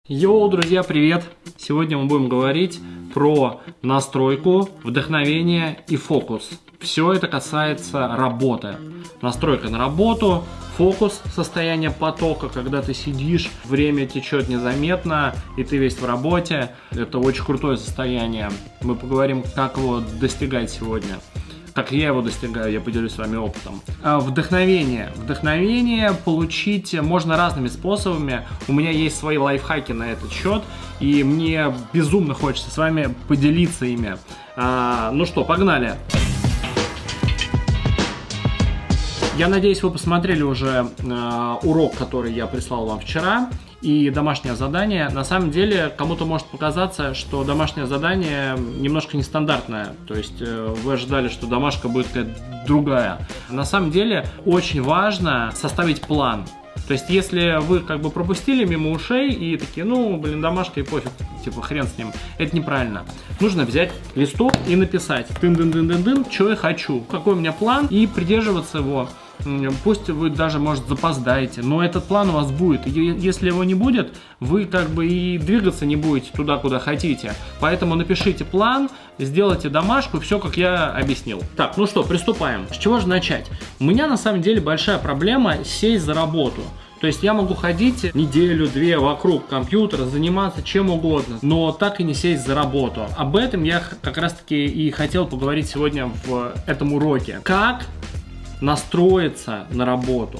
Йоу, друзья, привет! Сегодня мы будем говорить про настройку, вдохновение и фокус. Все это касается работы. Настройка на работу, фокус, состояние потока, когда ты сидишь, время течет незаметно, и ты весь в работе. Это очень крутое состояние. Мы поговорим, как его достигать сегодня. Как я его достигаю, я поделюсь с вами опытом. Вдохновение. Вдохновение получить можно разными способами. У меня есть свои лайфхаки на этот счет, и мне безумно хочется с вами поделиться ими. Ну что, погнали! Я надеюсь, вы посмотрели уже урок, который я прислал вам вчера, и домашнее задание. На самом деле, кому-то может показаться, что домашнее задание немножко нестандартное. То есть вы ожидали, что домашка будет какая-то другая. На самом деле, очень важно составить план. То есть, если вы как бы пропустили мимо ушей и такие, ну, блин, домашка и пофиг, типа, хрен с ним, это неправильно. Нужно взять листок и написать, дын-дын-дын-дын-дын, что я хочу, какой у меня план, и придерживаться его. Пусть вы даже, может, запоздаете, но этот план у вас будет. И если его не будет, вы как бы и двигаться не будете туда, куда хотите. Поэтому напишите план, сделайте домашку, все, как я объяснил. Так, ну что, приступаем. С чего же начать? У меня на самом деле большая проблема сесть за работу. То есть я могу ходить неделю-две вокруг компьютера, заниматься чем угодно, но так и не сесть за работу. Об этом я как раз таки и хотел поговорить сегодня в этом уроке. Как настроиться на работу.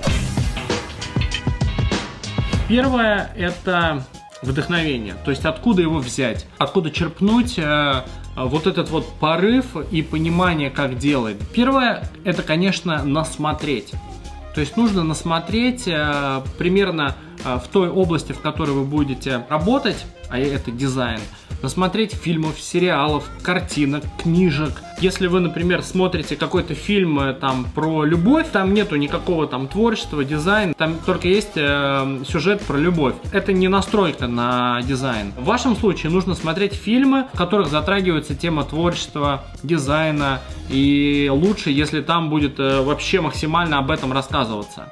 Первое – это вдохновение, то есть откуда его взять, откуда черпнуть вот этот вот порыв и понимание, как делать. Первое – это, конечно, насмотреть. То есть нужно насмотреть примерно в той области, в которой вы будете работать, а это дизайн, насмотреть фильмов, сериалов, картинок, книжек. Если вы, например, смотрите какой-то фильм там про любовь, там нету никакого там творчества, дизайна, там только есть сюжет про любовь. Это не настройка на дизайн. В вашем случае нужно смотреть фильмы, в которых затрагивается тема творчества, дизайна, и лучше, если там будет вообще максимально об этом рассказываться.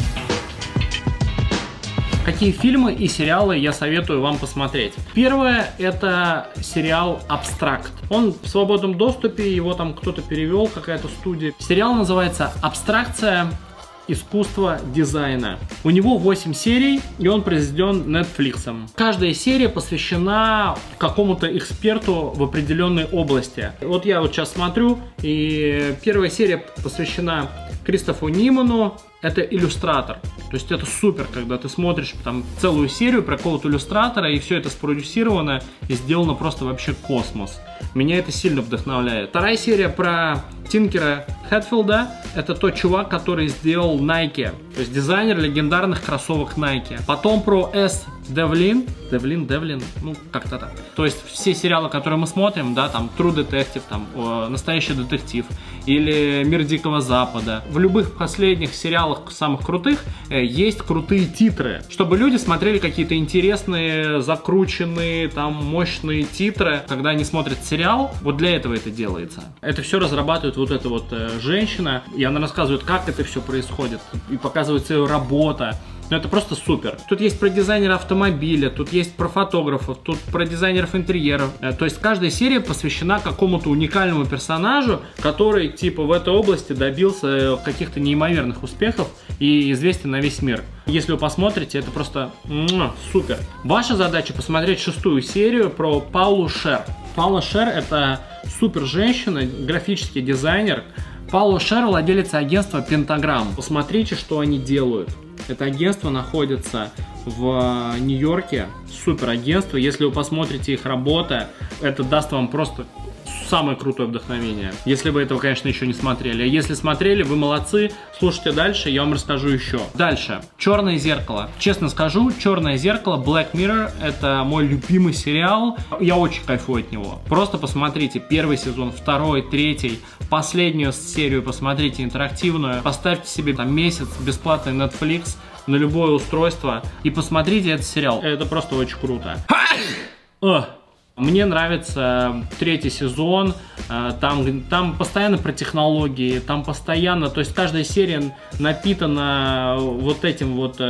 Какие фильмы и сериалы я советую вам посмотреть? Первое – это сериал «Абстракт». Он в свободном доступе, его там кто-то перевел, какая-то студия. Сериал называется «Абстракция. Искусство дизайна». У него 8 серий, и он произведен Netflix. Каждая серия посвящена какому-то эксперту в определенной области. Вот я вот сейчас смотрю, и первая серия посвящена Кристофу Ниману. Это иллюстратор. То есть это супер, когда ты смотришь там целую серию про какого-то иллюстратора, и все это спродюсировано и сделано просто вообще космос. Меня это сильно вдохновляет. Вторая серия про Тинкера Хэтфилда. Это тот чувак, который сделал Nike. То есть дизайнер легендарных кроссовок Nike. Потом про С. Девлин, ну как-то так. То есть все сериалы, которые мы смотрим, да, там True Detective, там Настоящий детектив или Мир Дикого Запада. В любых последних сериалах самых крутых есть крутые титры, чтобы люди смотрели какие-то интересные, закрученные, там мощные титры, когда они смотрят сериал. Вот для этого это делается. Это все разрабатывает вот эта вот женщина, и она рассказывает, как это все происходит, и показывается ее работа. Но это просто супер. Тут есть про дизайнера автомобиля, тут есть про фотографов, тут про дизайнеров интерьеров. То есть каждая серия посвящена какому-то уникальному персонажу, который типа в этой области добился каких-то неимоверных успехов и известен на весь мир. Если вы посмотрите, это просто супер. Ваша задача посмотреть 6-ю серию про Паулу Шер. Паула Шер — это супер женщина, графический дизайнер. Паула Шер — владелица агентства Pentagram. Посмотрите, что они делают. Это агентство находится в Нью-Йорке. Супер агентство. Если вы посмотрите их работу, это даст вам просто самое крутое вдохновение. Если вы этого, конечно, еще не смотрели. А если смотрели, вы молодцы. Слушайте дальше, я вам расскажу еще. Дальше. «Черное зеркало». Честно скажу, «Черное зеркало», Black Mirror — это мой любимый сериал. Я очень кайфую от него. Просто посмотрите первый сезон, второй, третий, последнюю серию посмотрите интерактивную. Поставьте себе там месяц бесплатный Netflix на любое устройство и посмотрите этот сериал. Это просто очень круто. Мне нравится 3-й сезон, там постоянно про технологии, там постоянно, то есть каждая серия напитана вот этим вот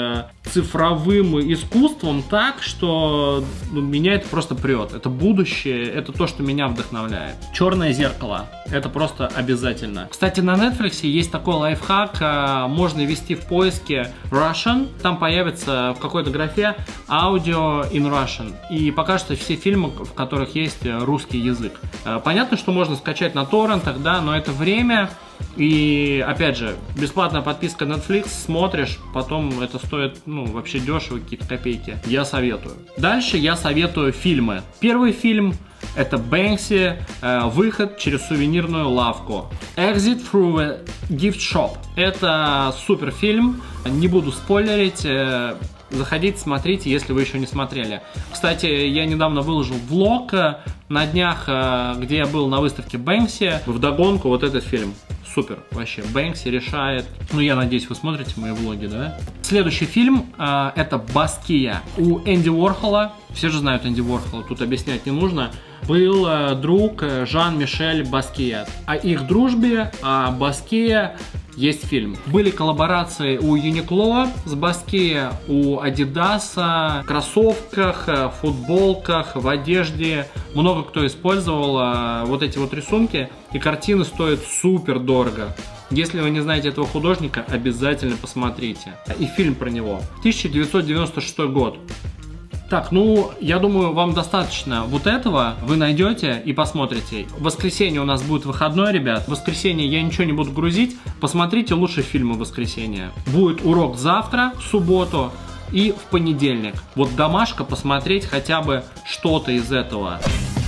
цифровым искусством так, что меня это просто прет. Это будущее, это то, что меня вдохновляет. «Черное зеркало». Это просто обязательно. Кстати, на Netflix есть такой лайфхак. Можно ввести в поиске Russian. Там появится в какой-то графе Audio in Russian. И покажется все фильмы, в которых есть русский язык. Понятно, что можно скачать на торрентах, да, но это время. И, опять же, бесплатная подписка Netflix, смотришь, потом это стоит, вообще дешево, какие-то копейки. Я советую. Дальше я советую фильмы. Первый фильм — это Бэнкси, выход через сувенирную лавку. Exit through a gift shop. Это супер фильм, не буду спойлерить. Заходите, смотрите, если вы еще не смотрели. Кстати, я недавно выложил влог на днях, где я был на выставке Бэнкси. Вдогонку вот этот фильм. Супер, вообще. Бэнкси решает. Я надеюсь, вы смотрите мои влоги, да? Следующий фильм это «Баския». У Энди Уорхола, все же знают Энди Уорхола, тут объяснять не нужно, был друг Жан-Мишель Баския. О их дружбе, о Баския есть фильм. Были коллаборации у Uniqlo с Баския, у Adidas, в кроссовках, в футболках, в одежде. Много кто использовал вот эти вот рисунки, и картины стоят супер дорого. Если вы не знаете этого художника, обязательно посмотрите. И фильм про него. 1996 год. Так, я думаю, вам достаточно вот этого. Вы найдете и посмотрите. В воскресенье у нас будет выходной, ребят. В воскресенье я ничего не буду грузить. Посмотрите лучше фильмы в воскресенье. Будет урок завтра, в субботу и в понедельник. Вот домашка, посмотреть хотя бы что-то из этого.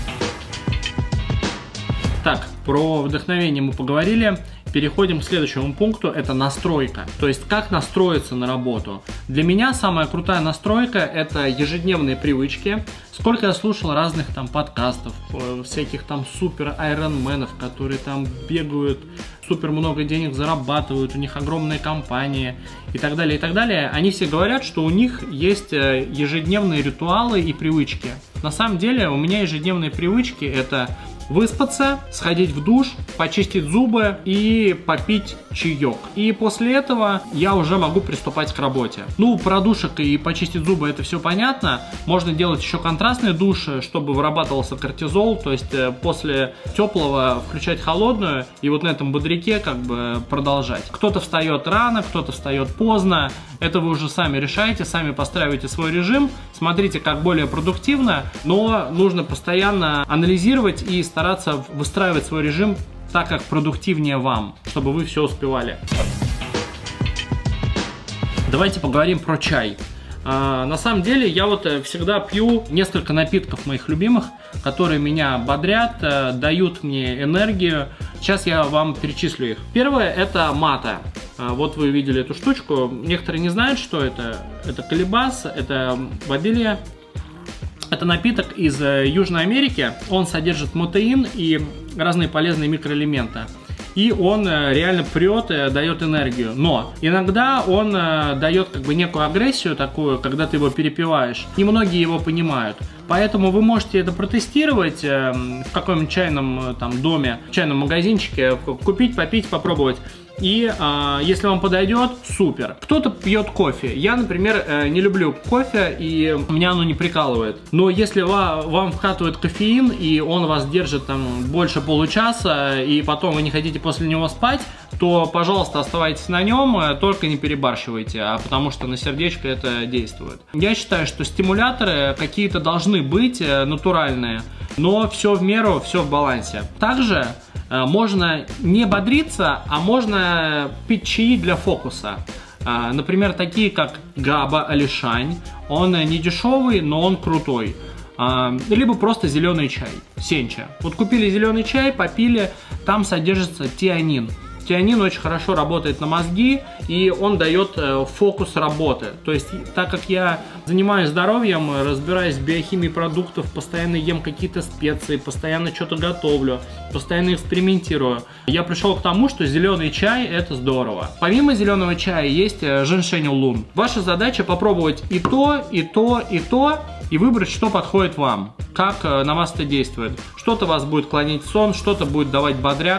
Так, про вдохновение мы поговорили. Переходим к следующему пункту, это настройка. То есть, как настроиться на работу. Для меня самая крутая настройка — это ежедневные привычки. Сколько я слушал разных там подкастов, всяких там супер айронменов, которые там бегают, супер много денег зарабатывают, у них огромные компании и так далее, и так далее. Они все говорят, что у них есть ежедневные ритуалы и привычки. На самом деле, у меня ежедневные привычки — это выспаться, сходить в душ, почистить зубы и попить чаек. И после этого я уже могу приступать к работе. Про душек и почистить зубы это все понятно. Можно делать еще контрастный душ, чтобы вырабатывался кортизол. То есть после теплого включать холодную и вот на этом бодряке как бы продолжать. Кто-то встает рано, кто-то встает поздно. Это вы уже сами решаете, сами постраиваете свой режим. Смотрите, как более продуктивно. Но нужно постоянно анализировать и стараться выстраивать свой режим так, как продуктивнее вам, чтобы вы все успевали. Давайте поговорим про чай. На самом деле я вот всегда пью несколько напитков моих любимых, которые меня бодрят, дают мне энергию. Сейчас я вам перечислю их. Первое — это мата. Вот вы видели эту штучку. Некоторые не знают, что это. Это колебас, это бобилья. Это напиток из Южной Америки. Он содержит мотеин и разные полезные микроэлементы. И он реально прет, дает энергию. Но иногда он дает как бы некую агрессию такую, когда ты его перепиваешь. Не многие его понимают. Поэтому вы можете это протестировать в каком-нибудь чайном доме, в чайном магазинчике, купить, попить, попробовать. И если вам подойдет, супер. Кто-то пьет кофе. Я, например, не люблю кофе, и меня оно не прикалывает. Но если вам вкатывает кофеин, и он вас держит там больше получаса, и потом вы не хотите после него спать, то, пожалуйста, оставайтесь на нем, только не перебарщивайте, потому что на сердечко это действует. Я считаю, что стимуляторы какие-то должны быть натуральные, но все в меру, все в балансе. Также можно не бодриться, а можно пить чаи для фокуса. Например, такие как Габа Алишань. Он не дешевый, но он крутой. Либо просто зеленый чай, сенча. Вот купили зеленый чай, попили, там содержится тианин. Тианин очень хорошо работает на мозги, и он дает фокус работы. То есть, так как я занимаюсь здоровьем, разбираюсь в биохимии продуктов, постоянно ем какие-то специи, постоянно что-то готовлю, постоянно экспериментирую, я пришел к тому, что зеленый чай — это здорово. Помимо зеленого чая есть женьшень улун. Ваша задача попробовать и то, и то, и то, и выбрать, что подходит вам, как на вас это действует. Что-то вас будет клонить в сон, что-то будет давать бодряк,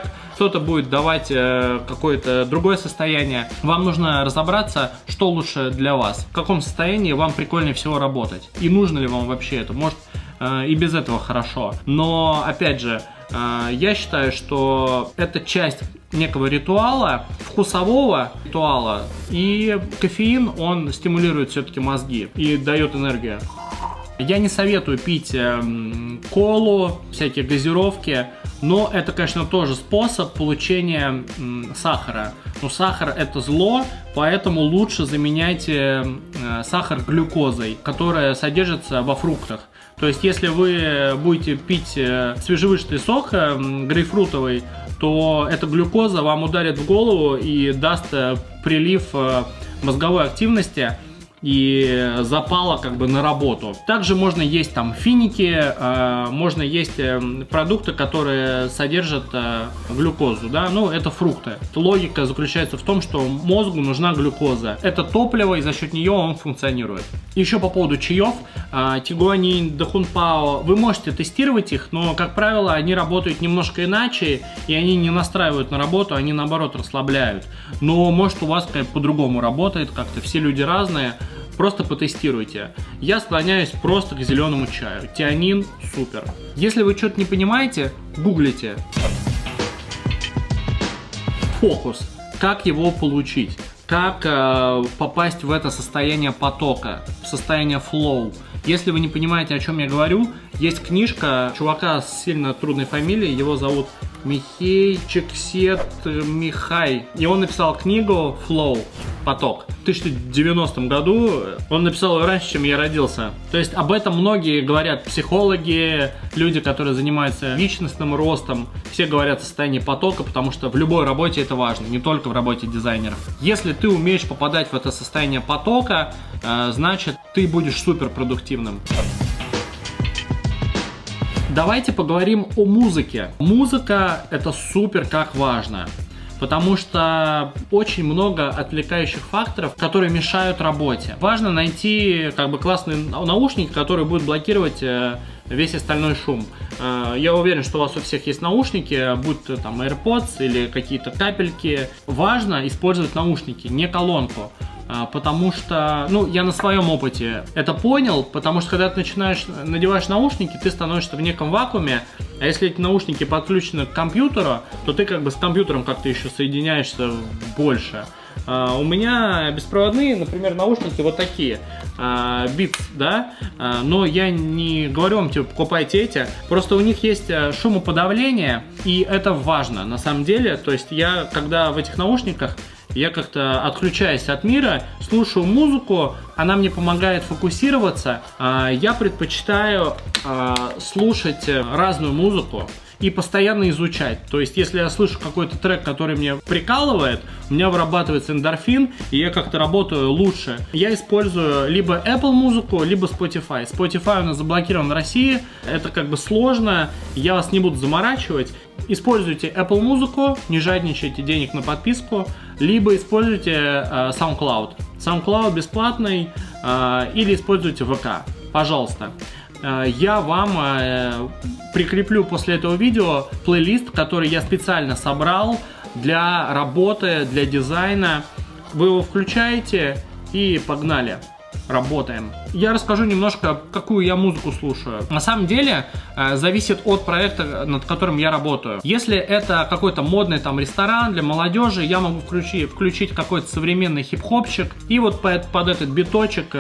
кто-то будет давать какое-то другое состояние. Вам нужно разобраться, что лучше для вас, в каком состоянии вам прикольнее всего работать, и нужно ли вам вообще это. Может, и без этого хорошо. Но, опять же, я считаю, что это часть некого ритуала, вкусового ритуала, и кофеин, он стимулирует все-таки мозги и дает энергию. Я не советую пить колу, всякие газировки, но это, конечно, тоже способ получения сахара. Но сахар — это зло, поэтому лучше заменяйте сахар глюкозой, которая содержится во фруктах. То есть, если вы будете пить свежевыжатый сок грейпфрутовый, то эта глюкоза вам ударит в голову и даст прилив мозговой активности и запала как бы на работу. Также можно есть там финики, можно есть продукты, которые содержат глюкозу, да, ну это фрукты. Логика заключается в том, что мозгу нужна глюкоза. Это топливо, и за счет нее он функционирует. Еще по поводу чаев, тигуанин, дахунпао, вы можете тестировать их, но, как правило, они работают немножко иначе, и они не настраивают на работу, они наоборот расслабляют. Но может у вас по-другому работает, как-то все люди разные. Просто потестируйте. Я склоняюсь просто к зеленому чаю. Тианин супер. Если вы что-то не понимаете, гуглите. Фокус. Как его получить? Как попасть в это состояние потока, в состояние флоу. Если вы не понимаете, о чем я говорю, есть книжка чувака с сильно трудной фамилией, его зовут Михей Чиксет-Михай. И он написал книгу «Flow», «Поток». В 1990 году он написал ее раньше, чем я родился. То есть об этом многие говорят психологи, люди, которые занимаются личностным ростом. Все говорят о состоянии потока, потому что в любой работе это важно, не только в работе дизайнеров. Если ты умеешь попадать в это состояние потока, значит ты будешь суперпродуктивным. Давайте поговорим о музыке. Музыка — это супер как важно, потому что очень много отвлекающих факторов, которые мешают работе. Важно найти классные наушники, которые будут блокировать весь остальной шум. Я уверен, что у вас у всех есть наушники, будь то там AirPods или какие-то капельки. Важно использовать наушники, не колонку. Потому что, я на своем опыте это понял, потому что когда ты надеваешь наушники, ты становишься в неком вакууме, а если эти наушники подключены к компьютеру, то ты с компьютером как-то еще соединяешься больше. У меня беспроводные, например, наушники вот такие, Beats, да, но я не говорю вам, покупайте эти, просто у них есть шумоподавление, и это важно на самом деле. То есть я, когда в этих наушниках, я как-то отключаюсь от мира, слушаю музыку, она мне помогает фокусироваться. Я предпочитаю слушать разную музыку и постоянно изучать. То есть, если я слышу какой-то трек, который меня прикалывает, у меня вырабатывается эндорфин, и я как-то работаю лучше. Я использую либо Apple музыку, либо Spotify. Spotify у нас заблокирован в России, это сложно, я вас не буду заморачивать. Используйте Apple музыку, не жадничайте денег на подписку, либо используйте SoundCloud. SoundCloud бесплатный, или используйте ВК, пожалуйста. Я вам прикреплю после этого видео плейлист, который я специально собрал для работы, для дизайна. Вы его включаете и погнали. Работаем. Я расскажу немножко, какую я музыку слушаю. На самом деле, зависит от проекта, над которым я работаю. Если это какой-то модный ресторан для молодежи, я могу включить какой-то современный хип-хопчик и вот под этот биточек,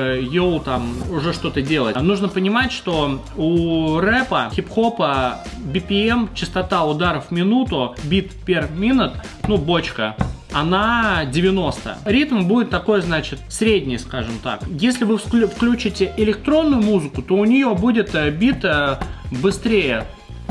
уже что-то делать. Нужно понимать, что у рэпа, хип-хопа BPM, частота ударов в минуту, beat per minute, бочка, она 90. Ритм будет такой, средний, скажем так. Если вы включите электронную музыку, то у нее будет бит быстрее,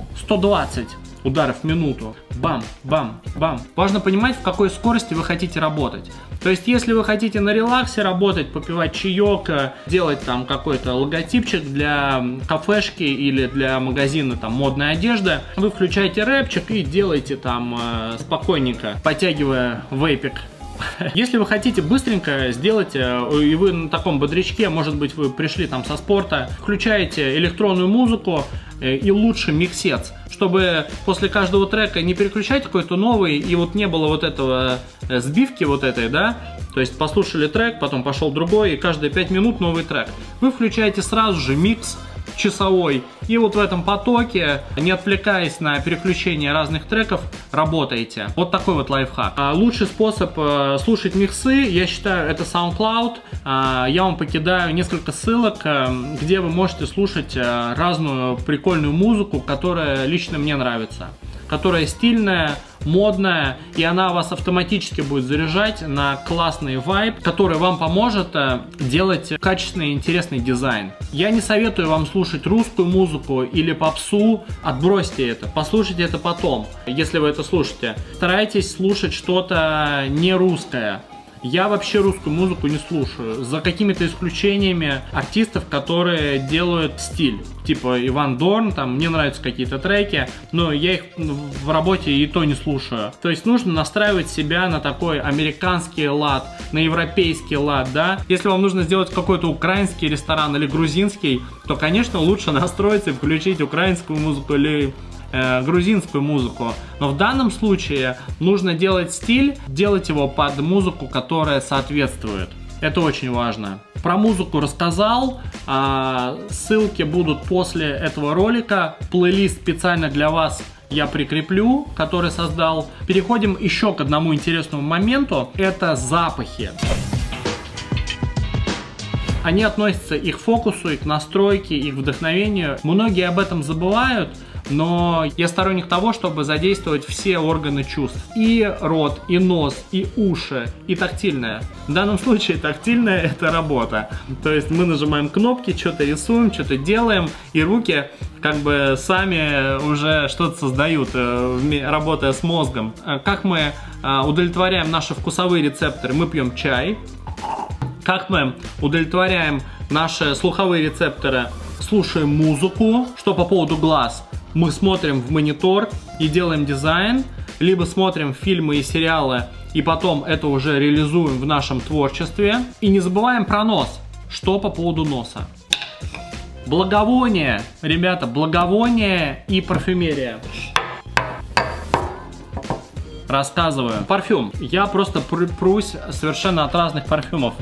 120 ударов в минуту. Бам, бам, бам. Важно понимать, в какой скорости вы хотите работать. То есть, если вы хотите на релаксе работать, попивать чаек, делать какой-то логотипчик для кафешки или для магазина модной одежды, вы включаете рэпчик и делаете спокойненько, подтягивая вейпик. Если вы хотите быстренько сделать, и вы на таком бодрячке, может быть, вы пришли со спорта, включаете электронную музыку, и лучше миксец, чтобы после каждого трека не переключать какой-то новый, и вот не было вот этого сбивки вот этой, да, то есть послушали трек, потом пошел другой, и каждые 5 минут новый трек. Вы включаете сразу же микс часовой, и вот в этом потоке, не отвлекаясь на переключение разных треков, работаете. Вот такой вот лайфхак. Лучший способ слушать миксы, я считаю, это SoundCloud. Я вам покидаю несколько ссылок, где вы можете слушать разную прикольную музыку, которая лично мне нравится, которая стильная, модная, и она вас автоматически будет заряжать на классный вайб, который вам поможет делать качественный и интересный дизайн. Я не советую вам слушать русскую музыку или попсу, отбросьте это, послушайте это потом, если вы это слушаете. Старайтесь слушать что-то не русское. Я вообще русскую музыку не слушаю, за какими-то исключениями артистов, которые делают стиль. Типа Иван Дорн, там мне нравятся какие-то треки, но я их в работе и то не слушаю. То есть нужно настраивать себя на такой американский лад, на европейский лад, да. Если вам нужно сделать какой-то украинский ресторан или грузинский, то, конечно, лучше настроиться и включить украинскую музыку или грузинскую музыку. Но в данном случае нужно делать стиль, делать его под музыку, которая соответствует. Это очень важно. Про музыку рассказал, ссылки будут после этого ролика. Плейлист специально для вас я прикреплю, который создал. Переходим еще к одному интересному моменту. Это запахи. Они относятся и к фокусу, и к настройке, и к вдохновению. Многие об этом забывают, но я сторонник того, чтобы задействовать все органы чувств. И рот, и нос, и уши, и тактильное. В данном случае тактильное — это работа. То есть мы нажимаем кнопки, что-то рисуем, что-то делаем, и руки как бы сами уже что-то создают, работая с мозгом. Как мы удовлетворяем наши вкусовые рецепторы? Мы пьем чай. Как мы удовлетворяем наши слуховые рецепторы? Слушаем музыку. Что по поводу глаз? Мы смотрим в монитор и делаем дизайн, либо смотрим фильмы и сериалы, и потом это уже реализуем в нашем творчестве. И не забываем про нос. Что по поводу носа? Благовоние, ребята, благовоние и парфюмерия. Рассказываю. Парфюм. Я просто прусь совершенно от разных парфюмов.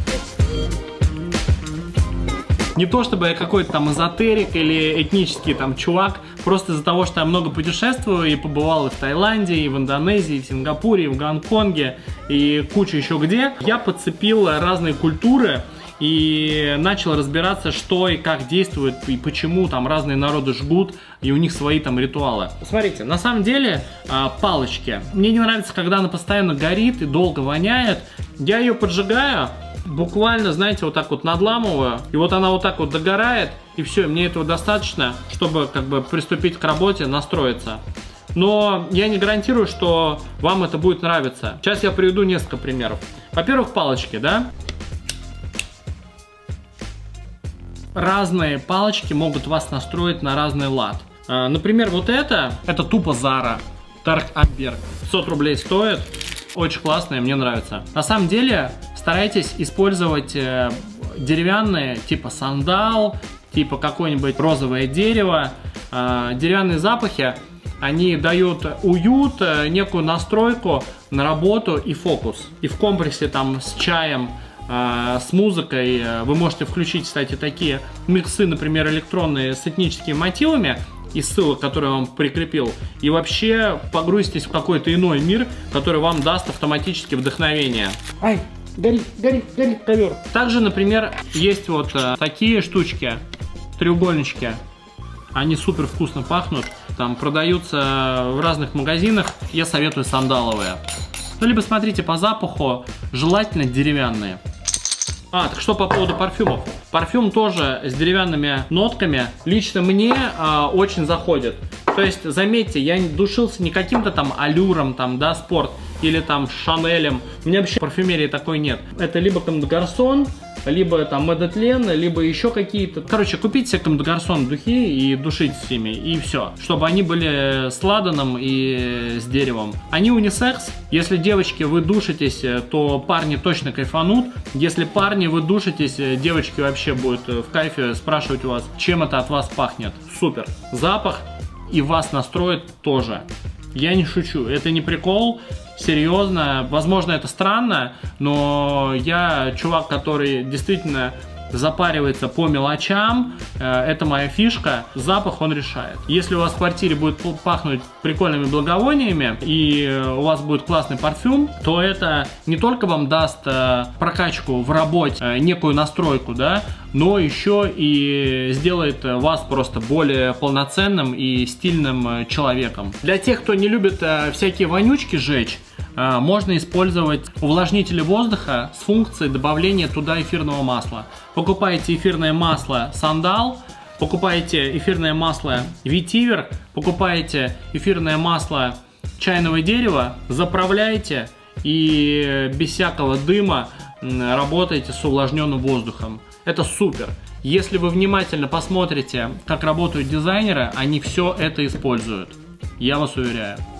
Не то чтобы я какой-то там эзотерик или этнический там чувак, просто из-за того, что я много путешествую и побывал и в Таиланде, и в Индонезии, и в Сингапуре, и в Гонконге, и куча еще где, я подцепил разные культуры и начал разбираться, что и как действует, и почему там разные народы жгут, и у них свои там ритуалы. Смотрите, на самом деле палочки. Мне не нравится, когда она постоянно горит и долго воняет. Я ее поджигаю, буквально, знаете, вот так вот надламываю, и вот она вот так вот догорает, и все, мне этого достаточно, чтобы как бы приступить к работе, настроиться. Но я не гарантирую, что вам это будет нравиться. Сейчас я приведу несколько примеров. Во-первых, палочки, да? Разные палочки могут вас настроить на разный лад. Например, вот это тупо Zara Dark Amber. 500 рублей стоит. Очень классная, мне нравится. На самом деле, старайтесь использовать деревянные, типа сандал, типа какое-нибудь розовое дерево. Деревянные запахи, они дают уют, некую настройку на работу и фокус. И в комплексе там с чаем, с музыкой вы можете включить, кстати, такие миксы, например, электронные с этническими мотивами, из ссылок, которые я вам прикрепил, и вообще погрузитесь в какой-то иной мир, который вам даст автоматически вдохновение. Ай, горит ковер. Также, например, есть вот такие штучки, треугольнички. Они супер вкусно пахнут. Там продаются в разных магазинах. Я советую сандаловые. Ну, либо смотрите по запаху, желательно деревянные. Так что по поводу парфюмов. Парфюм тоже с деревянными нотками лично мне очень заходит. То есть, заметьте, я не душился не каким-то там алюром, там, да, спорт, или там шанелем. У меня вообще парфюмерии такой нет. Это либо Comme des Garçons, либо там Эдетлен, либо еще какие-то. Короче, купите себе Comme des Garçons духи и душите с ними, и все. Чтобы они были с ладаном и с деревом. Они унисекс. Если девочки вы душитесь, то парни точно кайфанут. Если парни вы душитесь, девочки вообще будут в кайфе спрашивать у вас, чем это от вас пахнет. Супер. Запах и вас настроит тоже. Я не шучу, это не прикол, серьезно. Возможно, это странно, но я чувак, который действительно запаривается по мелочам, это моя фишка. Запах он решает. Если у вас в квартире будет пахнуть прикольными благовониями и у вас будет классный парфюм, то это не только вам даст прокачку в работе, некую настройку, да, но еще и сделает вас просто более полноценным и стильным человеком. Для тех, кто не любит всякие вонючки жечь, можно использовать увлажнители воздуха с функцией добавления туда эфирного масла. Покупаете эфирное масло Сандал, покупаете эфирное масло Ветивер, покупаете эфирное масло чайного дерева, заправляете и без всякого дыма работаете с увлажненным воздухом. Это супер. Если вы внимательно посмотрите, как работают дизайнеры, они все это используют. Я вас уверяю.